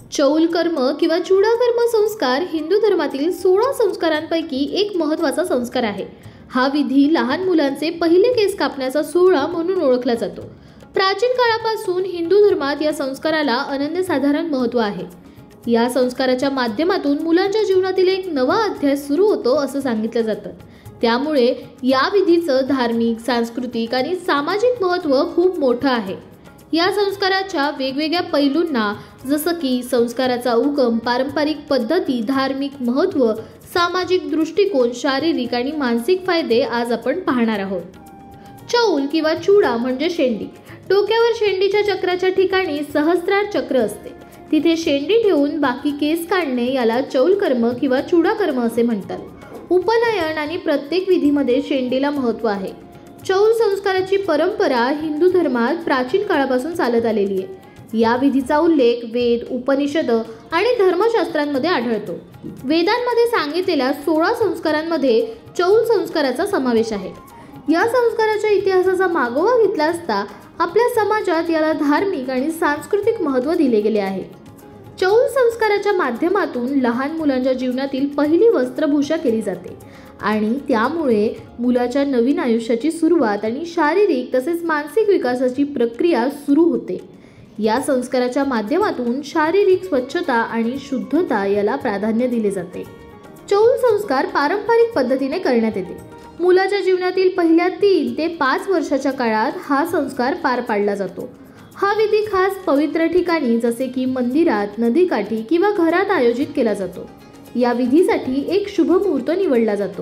चौल कर्म किंवा चूडा कर्म संस्कार हिंदू धर्मातील 16 संस्कारांपैकी एक महत्त्वाचा संस्कार आहे। हा विधी लहान मुलांचे पहिले केस कापण्याचा सोहळा म्हणून ओळखला जातो। प्राचीन काळापासून हिंदू धर्मात या संस्काराला अनन्यसाधारण महत्त्व आहे। या संस्काराच्या माध्यमातून मुलांच्या जीवनातील एक नवा अध्याय सुरू होतो असं सांगितलं जातं। त्यामुळे या विधीचं धार्मिक, सांस्कृतिक आणि सामाजिक महत्त्व खूप मोठं आहे। या संस्काराच्या वेगवेगळ्या पैलूंना जसं की संस्काराचा उगम, पारंपरिक पद्धती, धार्मिक महत्त्व, सामाजिक दृष्टिकोन, शारीरिक आणि मानसिक फायदे आज आपण पाहणार आहोत। चौल किंवा चूडा म्हणजे शेंडी। डोक्यावर शेंडीच्या चक्राच्या ठिकाणी सहस्रार चक्र असते। तिथे शेंडी ठेवून बाकी केस काढणे याला चौल कर्म किंवा चूडा कर्म असे म्हणतात। उपनयन आणि प्रत्येक विधीमध्ये शेंडीला महत्त्व आहे। चौल संस्काराची परंपरा हिंदू धर्मात प्राचीन काळापासून चालत आलेली आहे। या विधीचा उल्लेख वेद, उपनिषद आणि धर्मशास्त्रांमध्ये आढळतो। वेदांमध्ये सांगितलेल्या 16 संस्कारांमध्ये चौल संस्काराचा समावेश आहे। या संस्काराच्या इतिहासाचा मागोवा घेतला असता आपल्या समाजात याला धार्मिक आणि सांस्कृतिक महत्त्व दिले गेले आहे। चौल संस्काराच्या माध्यमातून लहान मुलांच्या जीवनातील पहिली वस्त्रभूषा केली जाते आणि त्यामुळे मुलाच्या नवीन आयुष्याची सुरुवात आणि शारीरिक तसेच मानसिक विकासाची प्रक्रिया सुरू होते। या संस्काराच्या माध्यमातून शारीरिक स्वच्छता आणि शुद्धता याला प्राधान्य दिले जाते। चौल संस्कार पारंपरिक पद्धतीने करण्यात येते। मुलाच्या जीवनातील पहिल्या 3 ते 5 वर्षाच्या काळात हा संस्कार पार पाडला जातो। हा विधी खास पवित्र ठिकाणी जसे की मंदिरात, नदीकाठी किंवा घरात आयोजित केला जातो। या विधीसाठी एक शुभ मुहूर्त निवडला जातो।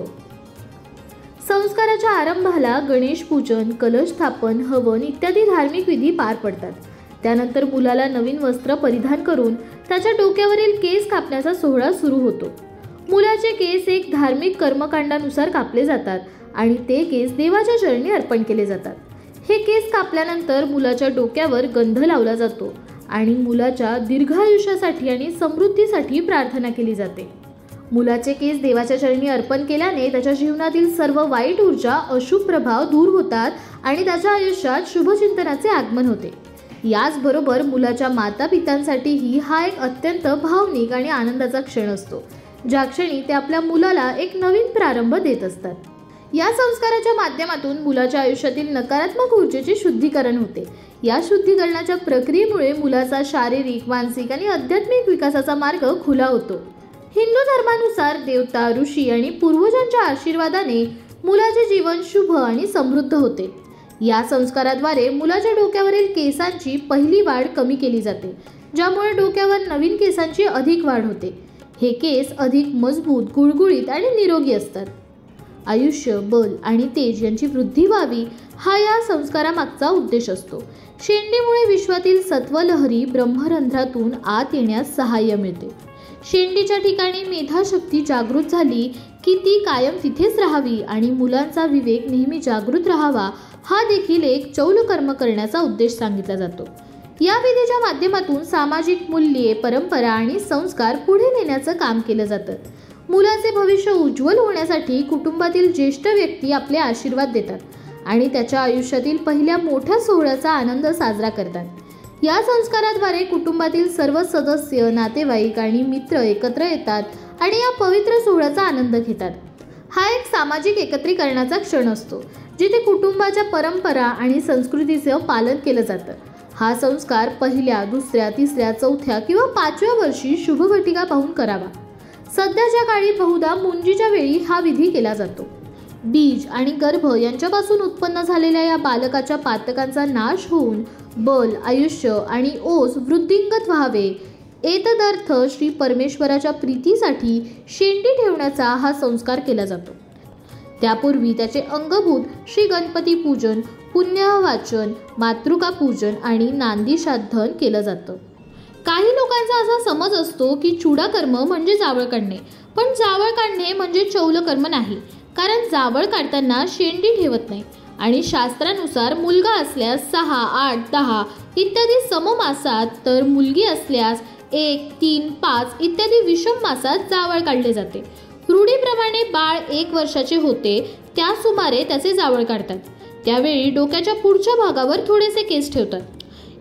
संस्काराच्या आरंभाला गणेश पूजन, कलश स्थापन, हवन इत्यादी धार्मिक विधी पार पडतात। त्यानंतर मुलाला नवीन वस्त्र परिधान करून त्याच्या डोक्यावरील केस कापण्याचा सोहळा सुरू होतो। मुलाचे केस एक धार्मिक कर्मकांडानुसार कापले जातात आणि ते केस देवाच्या चरणी अर्पण केले जातात। हे केस कापल्यानंतर मुलाच्या डोक्यावर गंध लावला जातो आणि मुलाच्या दीर्घायुष्यासाठी आणि समृद्धीसाठी प्रार्थना केली जाते। मुलाचे केस देवाच्या चरणी अर्पण केल्याने त्याच्या जीवनातील सर्व वाईट ऊर्जा, अशुभ प्रभाव दूर होतात आणि त्याच्या आयुष्यात शुभचिंतनाचे आगमन होते। याचबरोबर मुलाच्या मातापित्यांसाठीही हा एक अत्यंत भावनिक आणि आनंदाचा क्षण असतो, ज्या क्षणी ते आपल्या मुलाला एक नवीन प्रारंभ देत असतात। या संस्काराच्या माध्यमातून मुलाच्या आयुष्यातील नकारात्मक ऊर्जेचे शुद्धीकरण होते। या शुद्धीकरणाच्या प्रक्रियेमुळे मुलाचा शारीरिक, मानसिक आणि आध्यात्मिक विकासाचा मार्ग खुला होतो। हिंदू धर्मानुसार देवता, ऋषी आणि पूर्वजांच्या आशीर्वादाने मुलाचे जीवन शुभ आणि समृद्ध होते। या संस्काराद्वारे मुलाच्या डोक्यावरील केसांची पहिली वाढ कमी केली जाते, ज्यामुळे डोक्यावर नवीन केसांची अधिक वाढ होते। हे केस अधिक मजबूत, गुळगुळीत आणि निरोगी असतात। आयुष्य, बल आणि तेज यांची वृद्धी व्हावी हा या संस्कारामागचा उद्देश असतो। शेंडीमुळे विश्वातील सत्वलहरी ब्रह्मरंध्रातून आत येण्यास सहाय्य मिळते। शेंडीच्या ठिकाणी मेधाशक्ती जागृत झाली की ती कायम तिथेच राहावी आणि मुलांचा विवेक नेहमी जागृत राहावा हा देखील एक चौल कर्म करण्याचा उद्देश सांगितला जातो। या विधीच्या माध्यमातून सामाजिक मूल्ये, परंपरा आणि संस्कार पुढे नेण्याचं काम केलं जातं। मुलाचे भविष्य उज्ज्वल होण्यासाठी कुटुंबातील ज्येष्ठ व्यक्ती आपले आशीर्वाद देतात आणि त्याच्या आयुष्यातील पहिल्या मोठ्या सोहळ्याचा आनंद साजरा करतात। या संस्काराद्वारे कुटुंबातील सर्व सदस्य, नातेवाईक आणि मित्र एकत्र येतात आणि या पवित्र सोहळ्याचा आनंद घेतात। हा एक सामाजिक एकत्रीकरणाचा क्षण असतो, जिथे कुटुंबाच्या परंपरा आणि संस्कृतीचं पालन केलं जातं। हा संस्कार पहिल्या, दुसऱ्या, तिसऱ्या, चौथ्या किंवा 5व्या वर्षी शुभघटिका पाहून करावा। सध्याच्या काळी बहुधा मुंजीच्या वेळी हा विधी केला जातो। बीज आणि गर्भ यांच्यापासून उत्पन्न झालेल्या या बालकाच्या पातकांचा नाश होऊन बल, आयुष्य आणि ओस वृद्धिंगत व्हावे, एतदर्थ श्री परमेश्वराच्या प्रीतीसाठी शेंडी ठेवण्याचा हा संस्कार केला जातो। त्यापूर्वी त्याचे अंगभूत श्री गणपती पूजन, पुण्यवाचन, मातृका पूजन आणि नांदीशाद्धन केलं जातं। काही लोकांचा असा समज असतो की चूडा कर्म म्हणजे जावळ काढणे, पण जावळ काढणे म्हणजे चौल कर्म नाही, कारण जावळ काढताना शेंडी ठेवत नाही आणि शास्त्रानुसार मुलगा असल्यास 6, 8, 10 इत्यादी सममासात, तर मुलगी असल्यास 1, 3, 5 इत्यादी विषम मासात जावळ काढले जाते। रूढीप्रमाणे बाळ 1 वर्षाचे होते त्या सुमारे त्याचे जावळ काढतात। त्यावेळी डोक्याच्या पुढच्या भागावर थोडेसे केस ठेवतात।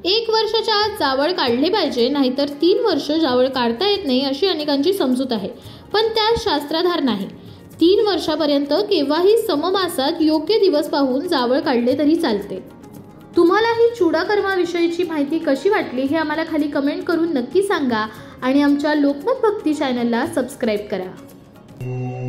1 वर्षाच्या आत जावळ काढले पाहिजे, नाहीतर 3 वर्ष जावळ काढता येत नाही अशी अनेकांची समजूत आहे. पण त्यात शास्त्राधार नाही. 3 वर्षापर्यंत केव्हाही सममासात योग्य दिवस पाहून जावळ काढले तरी चालते. तुम्हाला ही चुडाकर्माविषयीची माहिती कशी वाटली हे आम्हाला खाली कमेंट करून नक्की सांगा आणि आमच्या लोकमत भक्ती चॅनलला सबस्क्राईब करा.